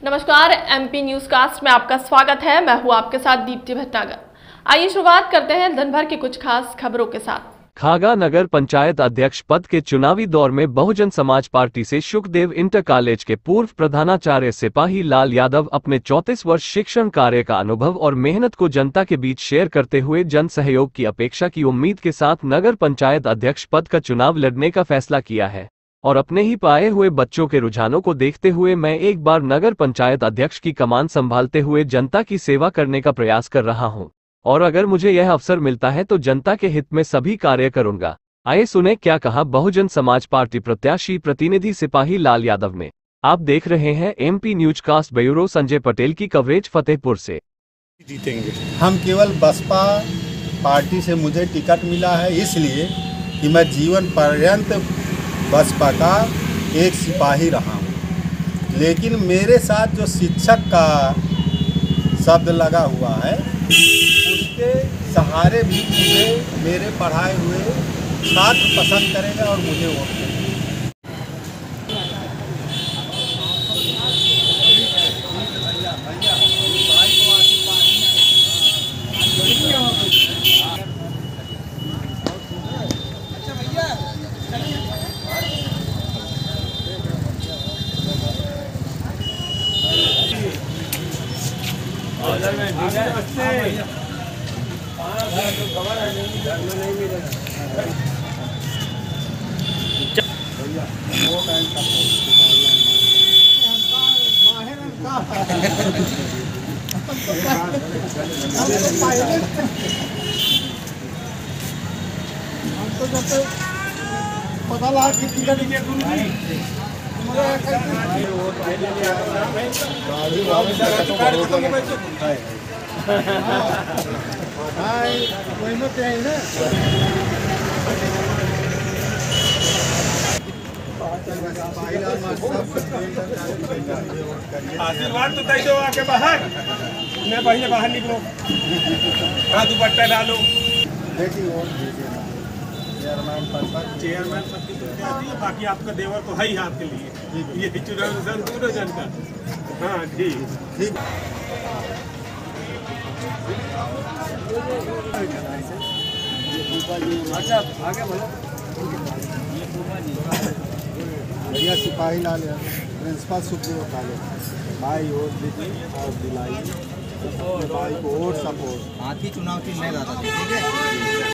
नमस्कार, MP news cast में आपका स्वागत है। मैं हूं आपके साथ दीप्ति भटनागर। आइए शुरुआत करते हैं दिन भर की कुछ खास खबरों के साथ। खागा नगर पंचायत अध्यक्ष पद के चुनावी दौर में बहुजन समाज पार्टी से सुखदेव इंटर कॉलेज के पूर्व प्रधानाचार्य सिपाही लाल यादव अपने 34 वर्ष शिक्षण कार्य का अनुभव और मेहनत को जनता के बीच शेयर करते हुए जन सहयोग की अपेक्षा की उम्मीद के साथ नगर पंचायत अध्यक्ष पद का चुनाव लड़ने का फैसला किया है। और अपने ही पाए हुए बच्चों के रुझानों को देखते हुए मैं एक बार नगर पंचायत अध्यक्ष की कमान संभालते हुए जनता की सेवा करने का प्रयास कर रहा हूं और अगर मुझे यह अवसर मिलता है तो जनता के हित में सभी कार्य करूंगा। आइए सुने क्या कहा बहुजन समाज पार्टी प्रत्याशी प्रतिनिधि सिपाही लाल यादव ने। आप देख रहे हैं MP news cast bureau. Sanjay Patel की कवरेज फतेहपुर से। जीतेंगे हम केवल बसपा पार्टी से मुझे टिकट मिला है, इसलिए कि मैं जीवन पर्यंत बसपा का एक सिपाही रहा हूँ। लेकिन मेरे साथ जो शिक्षक का शब्द लगा हुआ है, उसके सहारे भी मुझे मेरे पढ़ाए हुए छात्र पसंद करेंगे और मुझे वोट देंगे। पता लगा कि टिकट आशीर्वाद तो दे दो आके बाहर। मैं पहले बाहर निकलो, दुपट्टा डालो। चेयरमैन पद की आती है, बाकी आपका देवर तो है ही आपके लिए। ये चुनाव संपूर्ण जनता। हाँ ठीक। अच्छा आगे बोलो। बढ़िया सिपाही लाल प्रिंसिपल सुखदेव कॉलेज भाई वोट दीजिए और दिलाई भाई को वोट सपोर्ट। हाथी चुनाव चिन्ह नहीं रहता, ठीक है।